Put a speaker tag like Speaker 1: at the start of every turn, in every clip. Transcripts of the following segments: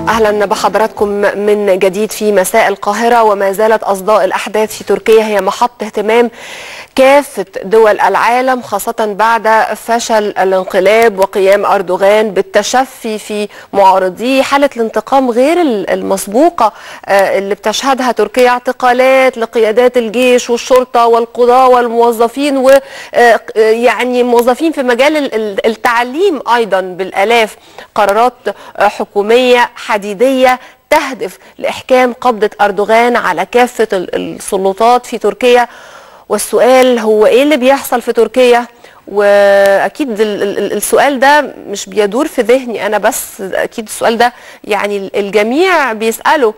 Speaker 1: أهلا بحضراتكم من جديد في مساء القاهرة. وما زالت أصداء الأحداث في تركيا هي محط اهتمام كافة دول العالم، خاصة بعد فشل الانقلاب وقيام أردوغان بالتشفي في معارضيه. حالة الانتقام غير المسبوقة اللي بتشهدها تركيا، اعتقالات لقيادات الجيش والشرطة والقضاة والموظفين، ويعني موظفين في مجال التعليم أيضا بالآلاف، قرارات حكومية حديدية تهدف لإحكام قبضة أردوغان على كافة السلطات في تركيا. والسؤال هو إيه اللي بيحصل في تركيا؟ واكيد السؤال ده مش بيدور في ذهني انا بس، اكيد السؤال ده يعني الجميع بيساله.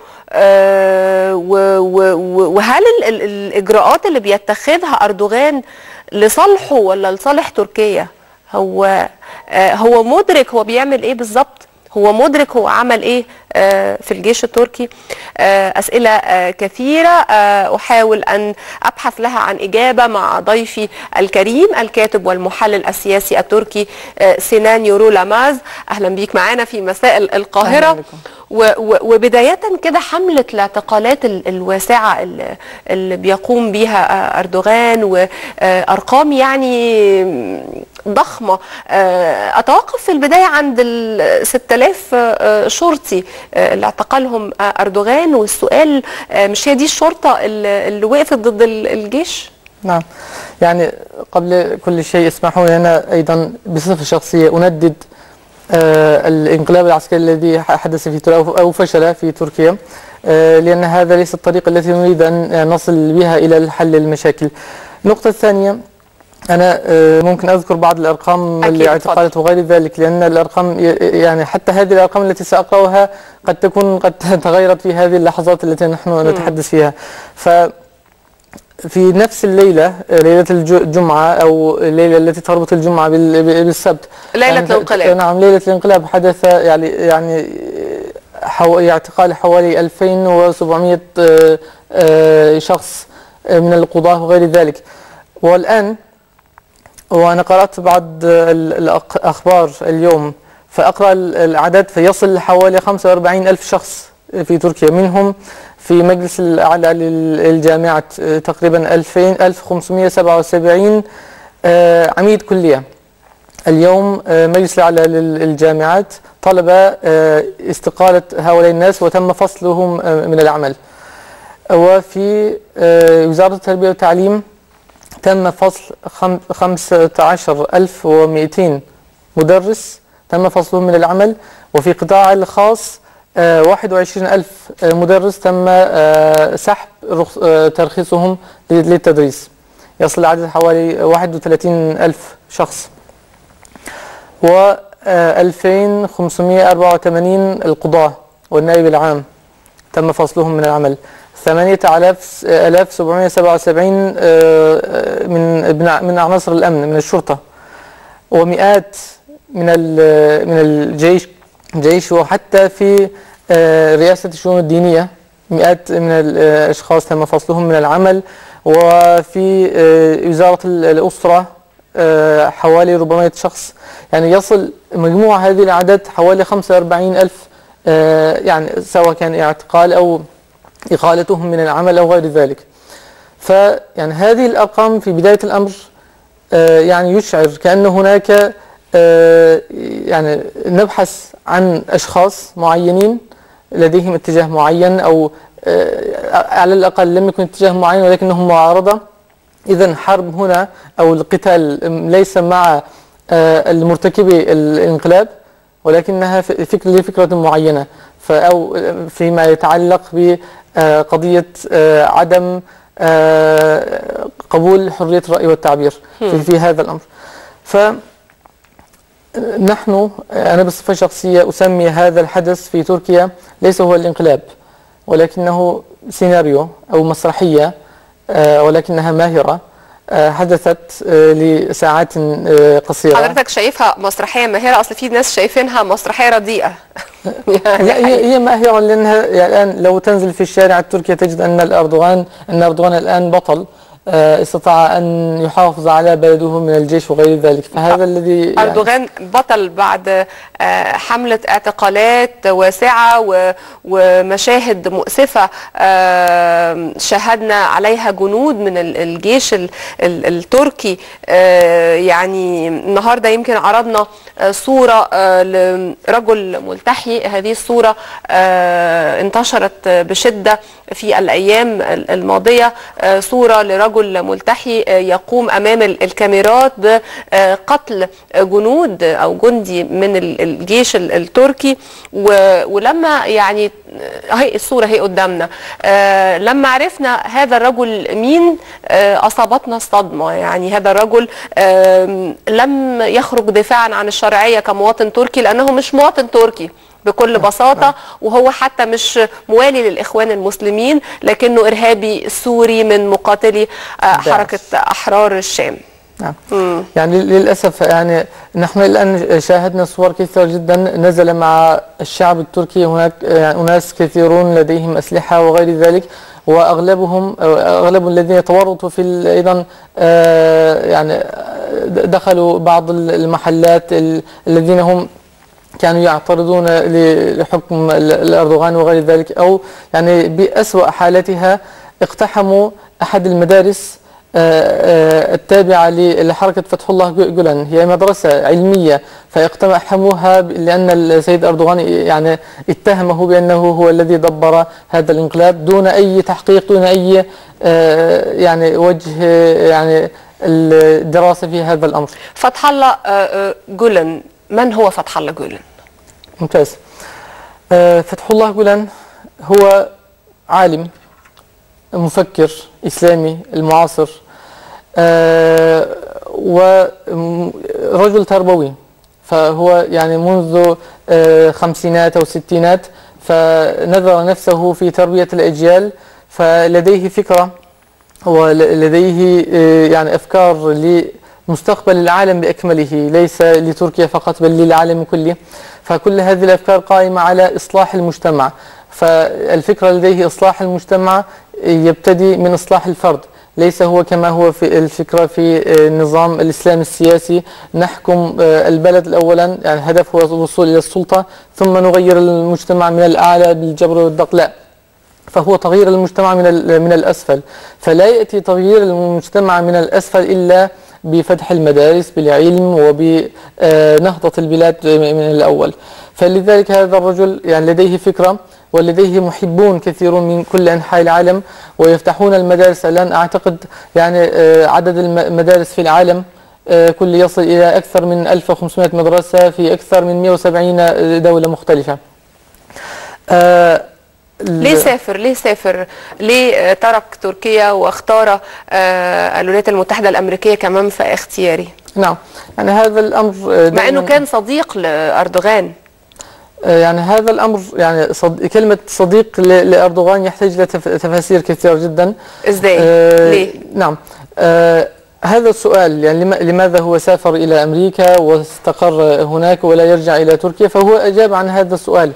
Speaker 1: وهل الاجراءات اللي بيتخذها اردوغان لصالحه ولا لصالح تركيا؟ هو مدرك هو بيعمل ايه بالظبط؟ هو مدرك هو عمل ايه في الجيش التركي؟ أسئلة كثيرة أحاول أن أبحث لها عن إجابة مع ضيفي الكريم الكاتب والمحلل السياسي التركي سينان يورولاماز. أهلا بيك معانا في مساء القاهرة. وبداية كده، حملة الاعتقالات الواسعة اللي بيقوم بيها أردوغان وأرقام يعني ضخمة، أتوقف في البداية عند 6000 شرطي اللي اعتقلهم أردوغان، والسؤال مش هي دي الشرطة اللي وقفت ضد الجيش؟
Speaker 2: نعم، يعني قبل كل شيء اسمحوا لي أنا أيضا بصفة شخصية أندد الانقلاب العسكري الذي حدث في تركيا أو فشل في تركيا، لأن هذا ليس الطريقة التي نريد أن نصل بها إلى حل المشاكل. النقطة الثانية، أنا ممكن أذكر بعض الأرقام الاعتقالات وغير ذلك، لأن الأرقام يعني حتى هذه الأرقام التي سأقرأها قد تكون قد تغيرت في هذه اللحظات التي نحن نتحدث فيها. في نفس الليلة، ليلة الجمعة أو الليلة التي تربط الجمعة بالسبت،
Speaker 1: ليلة الانقلاب.
Speaker 2: نعم، ليلة الانقلاب حدث يعني اعتقال حوالي 2700 شخص من القضاة وغير ذلك. والآن وأنا قرأت بعض الأخبار اليوم، فأقرأ العدد فيصل حوالي 45,000 شخص في تركيا، منهم في مجلس الأعلى للجامعات تقريبا 1577 عميد كلية. اليوم مجلس الأعلى للجامعات طلب استقالة هؤلاء الناس وتم فصلهم من العمل. وفي وزارة التربية والتعليم تم فصل 15,200 مدرس تم فصلهم من العمل، وفي القطاع الخاص 21,000 مدرس تم سحب ترخيصهم للتدريس، يصل العدد حوالي 31,000 شخص. و 2584 القضاة والنائب العام تم فصلهم من العمل. 8,777 من عناصر الأمن من الشرطة، ومئات من الجيش، وحتى في رئاسة الشؤون الدينية مئات من الأشخاص تم فصلهم من العمل. وفي وزارة الأسرة حوالي 400 شخص، يعني يصل مجموع هذه الأعداد حوالي 45,000، يعني سواء كان اعتقال أو إقالتهم من العمل أو غير ذلك. فيعني هذه الأرقام في بداية الأمر يعني يشعر كأن هناك يعني نبحث عن أشخاص معينين لديهم اتجاه معين، أو على الأقل لم يكن اتجاه معين ولكنهم معارضة. إذن حرب هنا أو القتال ليس مع المرتكبي الانقلاب، ولكنها لفكرة معينة، أو فيما يتعلق بقضية عدم قبول حرية الرأي والتعبير في هذا الأمر. فنحن أنا بصفة شخصية أسمي هذا الحدث في تركيا ليس هو الانقلاب، ولكنه سيناريو أو مسرحية، ولكنها ماهرة حدثت لساعات قصيرة.
Speaker 1: حضرتك شايفها مسرحية ماهرة؟ أصل في ناس شايفينها مسرحية رديئة.
Speaker 2: يعني لا، هي ماهرة، لأنها يعني الآن لو تنزل في الشارع التركي تجد أن أردوغان الآن بطل، استطاع أن يحافظ على بلده من الجيش وغير ذلك. فهذا الذي يعني
Speaker 1: أردوغان بطل بعد حملة اعتقالات واسعة ومشاهد مؤسفة شاهدنا عليها جنود من الجيش التركي. يعني النهاردة يمكن عرضنا صورة لرجل ملتحي. هذه الصورة انتشرت بشدة في الأيام الماضية، صورة لرجل ملتحي يقوم أمام الكاميرات بقتل جنود أو جندي من الجيش التركي. ولما يعني هي الصورة هي قدامنا، لما عرفنا هذا الرجل مين أصابتنا الصدمة. يعني هذا الرجل لم يخرج دفاعا عن الشرعية كمواطن تركي، لأنه مش مواطن تركي بكل بساطة، وهو حتى مش موالي للإخوان المسلمين، لكنه إرهابي سوري من مقاتلي حركة أحرار الشام.
Speaker 2: نعم. يعني للأسف يعني نحن الآن شاهدنا صور كثيرة جدا نزل مع الشعب التركي. هناك يعني أناس كثيرون لديهم أسلحة وغير ذلك، وأغلب الذين تورطوا في أيضا يعني دخلوا بعض المحلات الذين هم كانوا يعترضون لحكم الأردوغان وغير ذلك، أو يعني بأسوأ حالتها اقتحموا أحد المدارس التابعة لحركة فتح الله جولان. هي مدرسة علمية، فاقتحموها لأن السيد أردوغان يعني اتهمه بأنه هو الذي دبر هذا الانقلاب دون أي تحقيق، دون أي يعني وجه يعني الدراسة في هذا الأمر.
Speaker 1: فتح الله جولان، من هو فتح الله جولان؟
Speaker 2: ممتاز. فتح الله جولان هو عالم مفكر إسلامي المعاصر، ورجل تربوي. فهو يعني منذ خمسينات أو ستينات فنذر نفسه في تربية الأجيال، فلديه فكرة ولديه يعني أفكار لمستقبل العالم بأكمله، ليس لتركيا فقط بل للعالم كله. فكل هذه الأفكار قائمة على إصلاح المجتمع. فالفكرة لديه إصلاح المجتمع يبتدي من إصلاح الفرد، ليس هو كما هو في الفكرة في النظام الإسلامي السياسي نحكم البلد الأولا، يعني الهدف هو الوصول إلى السلطة ثم نغير المجتمع من الأعلى بالجبر والضغط. لا، فهو تغيير المجتمع من الأسفل. فلا يأتي تغيير المجتمع من الأسفل إلا بفتح المدارس بالعلم وبنهضة البلاد من الأول. فلذلك هذا الرجل يعني لديه فكرة ولديه محبون كثيرون من كل أنحاء العالم، ويفتحون المدارس الآن. أعتقد يعني عدد المدارس في العالم كل يصل إلى أكثر من 1500 مدرسة في أكثر من 170 دولة مختلفة.
Speaker 1: ليه سافر؟ ليه ترك تركيا واختار الولايات المتحدة الأمريكية كمنفى اختياري؟
Speaker 2: نعم، يعني هذا الأمر
Speaker 1: مع أنه كان صديق لأردوغان.
Speaker 2: يعني هذا الأمر يعني كلمة صديق لأردوغان يحتاج إلى تفاسير كثيرة جدا.
Speaker 1: إزاي؟ ليه؟
Speaker 2: نعم، هذا السؤال يعني لماذا هو سافر إلى أمريكا واستقر هناك ولا يرجع إلى تركيا؟ فهو أجاب عن هذا السؤال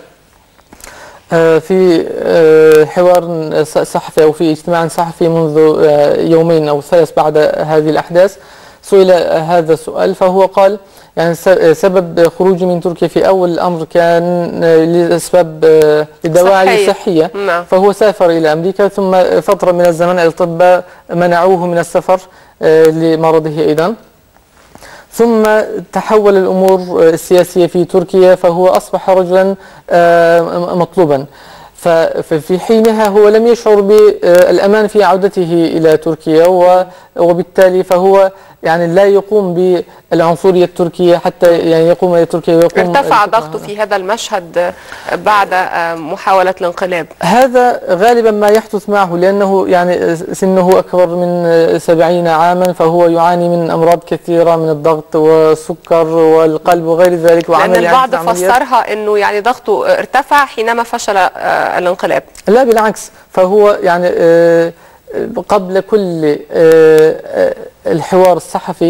Speaker 2: في حوار صحفي أو في اجتماع صحفي منذ يومين أو ثلاث بعد هذه الأحداث. سئل هذا السؤال فهو قال يعني سبب خروجي من تركيا في أول الأمر كان لأسباب لدواعي صحية. فهو سافر إلى أمريكا، ثم فترة من الزمن الأطباء منعوه من السفر لمرضه أيضا، ثم تحول الأمور السياسية في تركيا فهو أصبح رجلا مطلوبا. ففي حينها هو لم يشعر بالأمان في عودته إلى تركيا، وبالتالي فهو يعني لا يقوم بالعنصرية التركية حتى يعني يقوم إلى تركيا ويقوم.
Speaker 1: ارتفع ضغطه في هذا المشهد بعد محاولة الانقلاب.
Speaker 2: هذا غالبا ما يحدث معه، لأنه يعني سنه أكبر من 70 عاما، فهو يعاني من أمراض كثيرة من الضغط والسكر والقلب وغير ذلك.
Speaker 1: لأن البعض فسرها أنه يعني ضغطه ارتفع حينما فشل الانقلاب.
Speaker 2: لا بالعكس، فهو يعني قبل كل الحوار الصحفي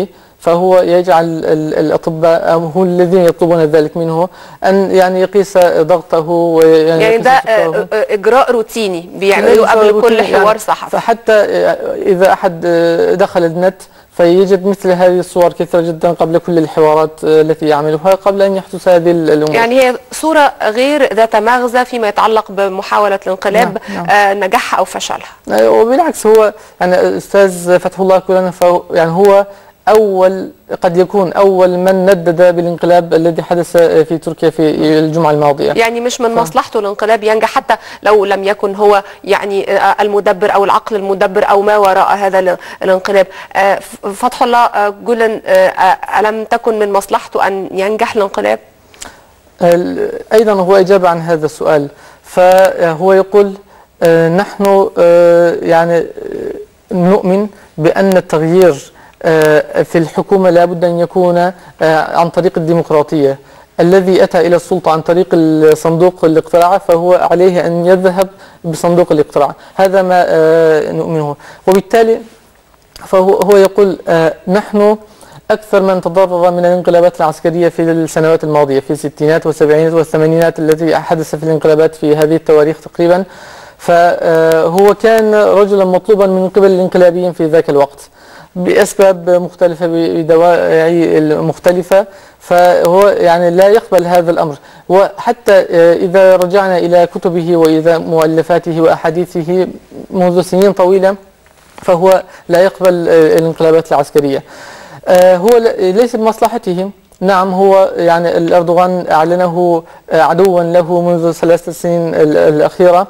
Speaker 2: فهو يجعل الأطباء هم الذين يطلبون ذلك منه، أن يعني يقيس ضغطه
Speaker 1: يعني ده إجراء روتيني بيعمله قبل كل حوار يعني صحفي.
Speaker 2: فحتى إذا أحد دخل النت فيجد مثل هذه الصور كثيرة جدا قبل كل الحوارات التي يعملها قبل أن يحدث هذه الأمور.
Speaker 1: يعني هي صورة غير ذات مغزى فيما يتعلق بمحاولة الانقلاب، نجاحها أو فشلها.
Speaker 2: وبالعكس هو يعني أستاذ فتح الله كولان يعني هو قد يكون أول من ندد بالانقلاب الذي حدث في تركيا في الجمعة الماضية.
Speaker 1: يعني مش من مصلحته الانقلاب ينجح حتى لو لم يكن هو يعني المدبر أو العقل المدبر أو ما وراء هذا الانقلاب. فتح الله جولان ألم تكن من مصلحته أن ينجح الانقلاب؟
Speaker 2: أيضا هو إجابة عن هذا السؤال، فهو يقول نحن يعني نؤمن بأن التغيير في الحكومة لا بد أن يكون عن طريق الديمقراطية. الذي أتى إلى السلطة عن طريق صندوق الاقتراع فهو عليه أن يذهب بصندوق الاقتراع، هذا ما نؤمنه. وبالتالي فهو يقول نحن أكثر من تضرر من الانقلابات العسكرية في السنوات الماضية في الستينات والسبعينات والثمانينات التي حدث في الانقلابات في هذه التواريخ تقريبا. فهو كان رجلا مطلوبا من قبل الانقلابيين في ذاك الوقت بأسباب مختلفة بدواعي مختلفة، فهو يعني لا يقبل هذا الأمر. وحتى إذا رجعنا إلى كتبه وإذا مؤلفاته وأحاديثه منذ سنين طويلة فهو لا يقبل الانقلابات العسكرية. هو ليس بمصلحته. نعم هو يعني الأردوغان أعلنه عدوا له منذ 3 سنين الأخيرة.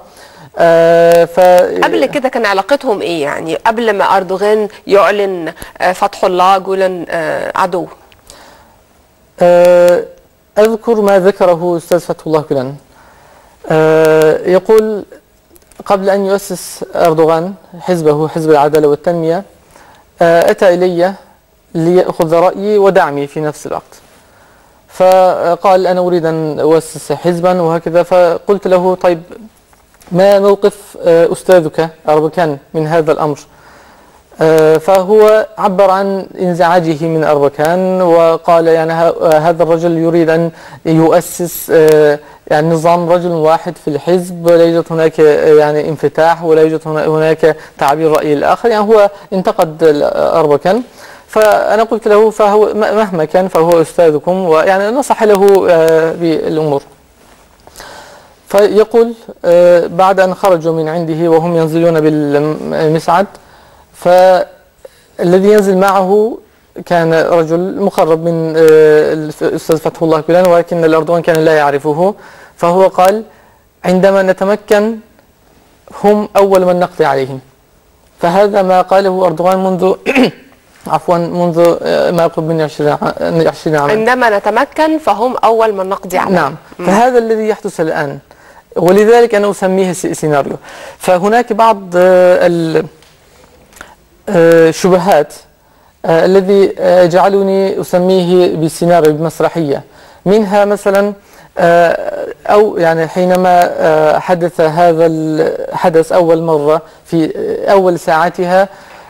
Speaker 1: قبل كده كان علاقتهم ايه؟ يعني قبل ما أردوغان يعلن فتح الله جولان عدو.
Speaker 2: أذكر ما ذكره أستاذ فتح الله جولان. يقول قبل أن يؤسس أردوغان حزبه حزب العدالة والتنمية أتى إلي ليأخذ رأيي ودعمي في نفس الوقت، فقال أنا أريد أن أؤسس حزبا وهكذا. فقلت له طيب ما موقف أستاذك أربكان من هذا الأمر؟ فهو عبر عن انزعاجه من أربكان وقال يعني هذا الرجل يريد أن يؤسس يعني نظام رجل واحد في الحزب، ولا يوجد هناك يعني انفتاح ولا يوجد هناك تعبير رأي الآخر. يعني هو انتقد أربكان. فأنا قلت له فهو مهما كان فهو أستاذكم، ويعني نصح له بالأمور. فيقول بعد أن خرجوا من عنده وهم ينزلون بالمسعد، فالذي ينزل معه كان رجل مقرب من الأستاذ فتح الله جولان، ولكن الأردوغان كان لا يعرفه. فهو قال عندما نتمكن هم أول من نقضي عليهم. فهذا ما قاله أردوغان منذ عفوا منذ ما يقرب من 20 عاما.
Speaker 1: عندما نتمكن فهم أول من نقضي عليهم.
Speaker 2: نعم. فهذا الذي يحدث الآن، ولذلك أنا أسميه سيناريو. فهناك بعض الشبهات الذي جعلني أسميه بالسيناريو بمسرحية. منها مثلا أو يعني حينما حدث هذا الحدث أول مرة في أول ساعاتها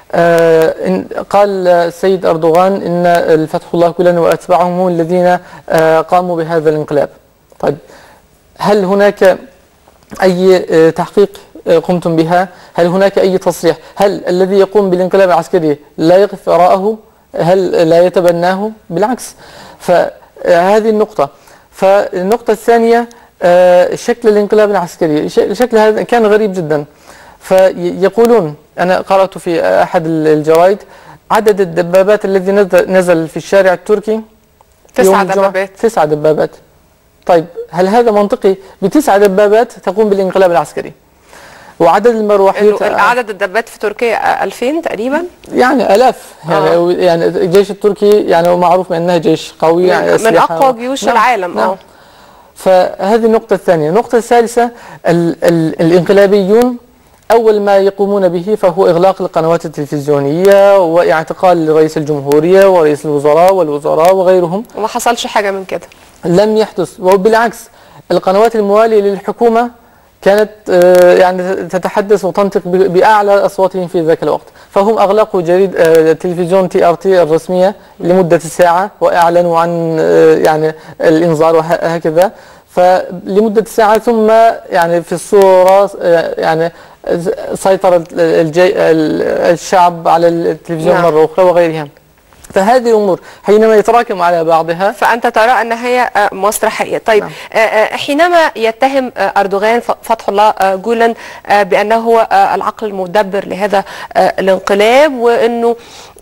Speaker 2: قال السيد أردوغان إن الفتح الله جولان وأتباعهم هم الذين قاموا بهذا الانقلاب. طيب هل هناك أي تحقيق قمتم بها؟ هل هناك أي تصريح؟ هل الذي يقوم بالانقلاب العسكري لا يقف وراءه؟ هل لا يتبناه؟ بالعكس. فهذه النقطة. فالنقطة الثانية شكل الانقلاب العسكري، شكل هذا كان غريب جدا. فيقولون أنا قرأت في أحد الجرائد عدد الدبابات الذي نزل في الشارع التركي
Speaker 1: 9 دبابات.
Speaker 2: 9 دبابات. طيب هل هذا منطقي؟ ب9 دبابات تقوم بالانقلاب العسكري. وعدد المروحيات
Speaker 1: عدد الدبابات في تركيا 2000 تقريبا،
Speaker 2: يعني آلاف. يعني الجيش التركي يعني معروف بأنه جيش قوي، يعني
Speaker 1: من أقوى جيوش العالم.
Speaker 2: نعم. فهذه النقطة الثانية. النقطة الثالثة الانقلابيون أول ما يقومون به فهو إغلاق القنوات التلفزيونية واعتقال رئيس الجمهورية ورئيس الوزراء والوزراء وغيرهم.
Speaker 1: وما حصلش حاجة من كده،
Speaker 2: لم يحدث. وبالعكس القنوات الموالية للحكومة كانت يعني تتحدث وتنطق بأعلى أصواتهم في ذاك الوقت. فهم أغلقوا تلفزيون TRT الرسمية لمدة ساعة وأعلنوا عن يعني الإنذار وهكذا. فلمدة ساعة ثم يعني في الصورة يعني سيطر الشعب على التلفزيون مرة أخرى وغيرها. فهذه الأمور حينما يتراكم على بعضها،
Speaker 1: فأنت ترى أن هي مسرحية. طيب، حينما يتهم أردوغان فتح الله جولان بأنه هو العقل المدبر لهذا الانقلاب، وأنه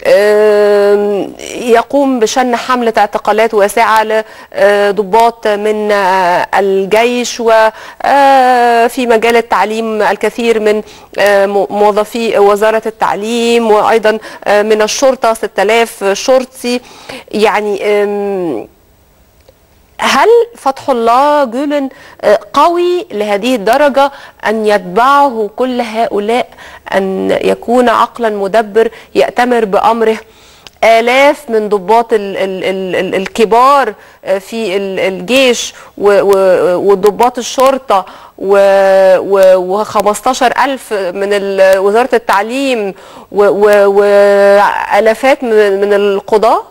Speaker 1: يقوم بشن حملة اعتقالات واسعة لضباط من الجيش، وفي مجال التعليم الكثير من موظفي وزارة التعليم، وأيضا من الشرطة 6000 شرطي. يعني هل فتح الله جولان قوي لهذه الدرجة أن يتبعه كل هؤلاء، أن يكون عقلا مدبر يأتمر بأمره آلاف من ضباط الكبار في الجيش وضباط الشرطة و15,000 من وزارة التعليم وآلافات من القضاة؟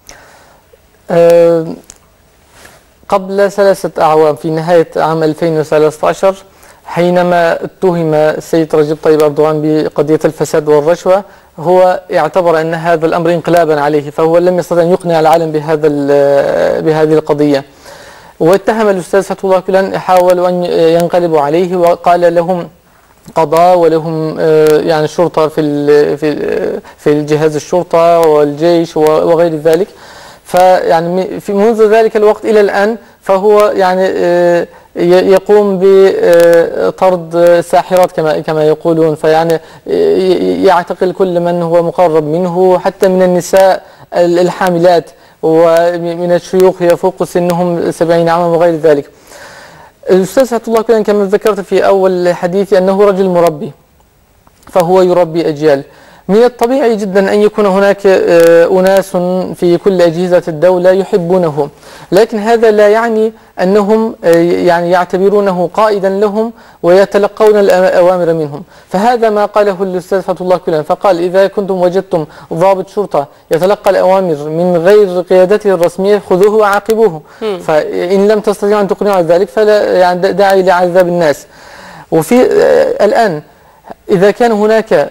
Speaker 2: قبل 3 أعوام في نهاية عام 2013 حينما اتهم السيد رجب طيب أردوغان بقضية الفساد والرشوة، هو اعتبر أن هذا الأمر انقلابا عليه، فهو لم يستطع أن يقنع العالم بهذه القضية. واتهم الأستاذ فتح الله جولان، حاولوا أن ينقلبوا عليه وقال لهم قضاء ولهم يعني شرطة في الجهاز الشرطة والجيش وغير ذلك. فيعني منذ ذلك الوقت إلى الآن فهو يعني يقوم بطرد الساحرات كما يقولون، فيعني يعتقل كل من هو مقرب منه، حتى من النساء الحاملات ومن الشيوخ يفوق سنهم 70 عاما وغير ذلك. الأستاذ فتح الله جولان كما ذكرت في أول حديثي أنه رجل مربي، فهو يربي أجيال. من الطبيعي جدا أن يكون هناك أناس في كل أجهزة الدولة يحبونه، لكن هذا لا يعني أنهم يعني يعتبرونه قائدا لهم ويتلقون الأوامر منهم. فهذا ما قاله الأستاذ فتح الله جولان، فقال إذا كنتم وجدتم ضابط شرطة يتلقى الأوامر من غير قيادته الرسمية خذوه وعاقبوه، فإن لم تستطيعوا أن تقنعوا ذلك فلا يعني داعي لعذاب الناس. وفي الآن إذا كان هناك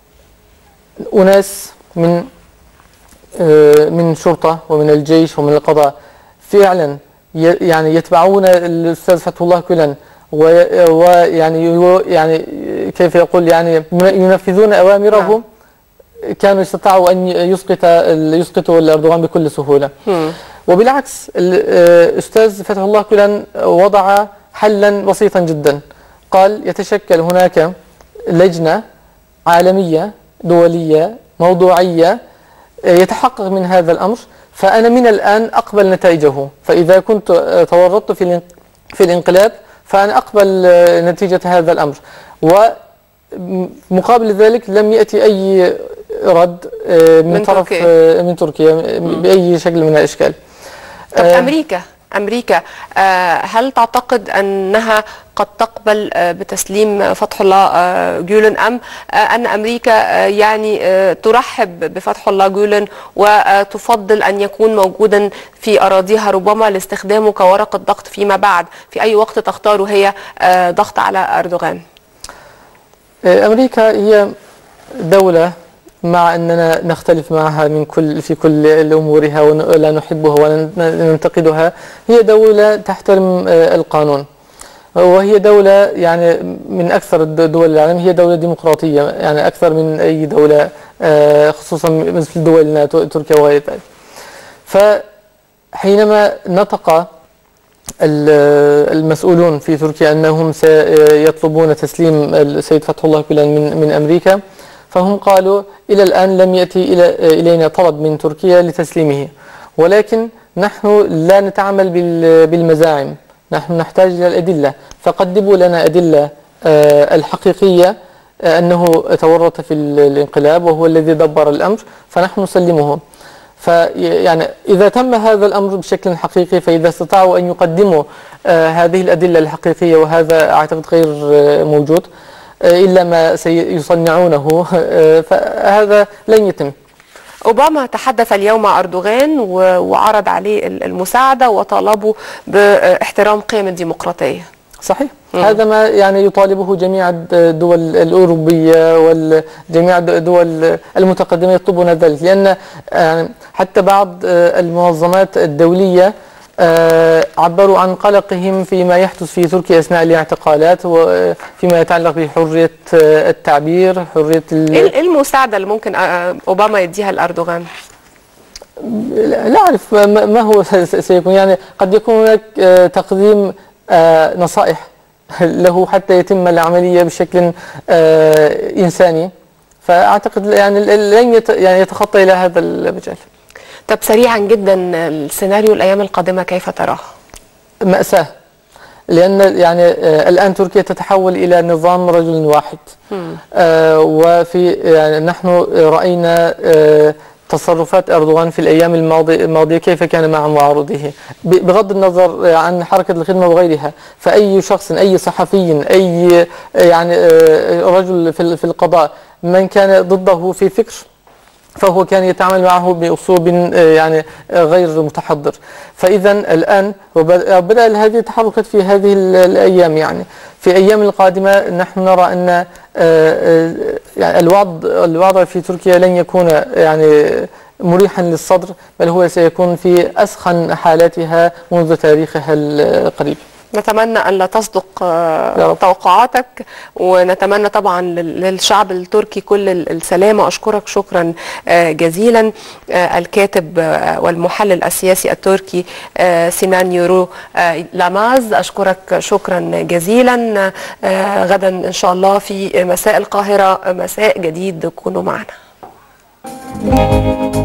Speaker 2: أناس من شرطة ومن الجيش ومن القضاء فعلا يعني يتبعون الأستاذ فتح الله جولان ويعني كيف يقول يعني ينفذون أوامره، كانوا يستطيعوا أن يسقطوا الأردوغان بكل سهولة. وبالعكس الأستاذ فتح الله جولان وضع حلا بسيطا جدا، قال يتشكل هناك لجنة عالمية دولية موضوعية يتحقق من هذا الأمر، فأنا من الآن أقبل نتائجه. فإذا كنت تورطت في الانقلاب فأنا أقبل نتيجة هذا الأمر، ومقابل ذلك لم يأتي أي رد من طرف من تركيا بأي شكل من الأشكال.
Speaker 1: طب أمريكا هل تعتقد أنها قد تقبل بتسليم فتح الله جولان، أم أن أمريكا يعني ترحب بفتح الله جولان وتفضل أن يكون موجودا في أراضيها ربما لاستخدامه كورقة ضغط فيما بعد في أي وقت تختار هي ضغط على أردوغان؟
Speaker 2: أمريكا هي دولة مع أننا نختلف معها في كل أمورها ولا نحبها ولا ننتقدها، هي دولة تحترم القانون، وهي دولة يعني من أكثر الدول العالم، هي دولة ديمقراطية يعني أكثر من أي دولة خصوصا مثل دولنا تركيا وغير ذلك. فحينما نطق المسؤولون في تركيا أنهم سيطلبون تسليم السيد فتح الله جولان من أمريكا، فهم قالوا إلى الآن لم يأتي إلينا طلب من تركيا لتسليمه، ولكن نحن لا نتعامل بالمزاعم، نحن نحتاج إلى الأدلة، فقدموا لنا أدلة الحقيقية أنه تورط في الانقلاب وهو الذي دبر الأمر، فنحن نسلمه. فيعني إذا تم هذا الأمر بشكل حقيقي، فإذا استطاعوا أن يقدموا هذه الأدلة الحقيقية، وهذا أعتقد غير موجود إلا ما سيصنعونه، فهذا لن يتم.
Speaker 1: أوباما تحدث اليوم مع أردوغان وعرض عليه المساعدة وطالبه باحترام قيم الديمقراطية.
Speaker 2: صحيح. هذا ما يعني يطالبه جميع الدول الأوروبية وجميع الدول المتقدمة، يطلبون ذلك، لأن حتى بعض المنظمات الدولية عبروا عن قلقهم فيما يحدث في تركيا أثناء الاعتقالات، وفيما يتعلق بحرية التعبير، حرية
Speaker 1: إيه المساعدة اللي ممكن أوباما يديها لأردوغان؟
Speaker 2: لا أعرف ما هو سيكون، يعني قد يكون هناك تقديم نصائح له حتى يتم العملية بشكل إنساني، فأعتقد يعني لن يتخطى إلى هذا المجال.
Speaker 1: طب سريعا جدا، السيناريو الأيام القادمة كيف تراه؟
Speaker 2: مأساة، لأن يعني الآن تركيا تتحول إلى نظام رجل واحد، وفي يعني نحن رأينا تصرفات أردوغان في الأيام الماضية كيف كان مع معارضيه، بغض النظر عن حركة الخدمة وغيرها، فأي شخص، أي صحفي، أي يعني رجل في القضاء من كان ضده في فكر فهو كان يتعامل معه بأسلوب يعني غير متحضر. فإذا الآن بدأ هذه التحركات في هذه الأيام، يعني في الأيام القادمة نحن نرى أن يعني الوضع في تركيا لن يكون يعني مريحا للصدر، بل هو سيكون في أسخن حالاتها منذ تاريخها القريب.
Speaker 1: نتمنى أن لا تصدق توقعاتك، ونتمنى طبعا للشعب التركي كل السلامة. أشكرك شكرا جزيلا الكاتب والمحلل السياسي التركي سينان يورو لاماز، أشكرك شكرا جزيلا. غدا إن شاء الله في مساء القاهرة مساء جديد، كونوا معنا.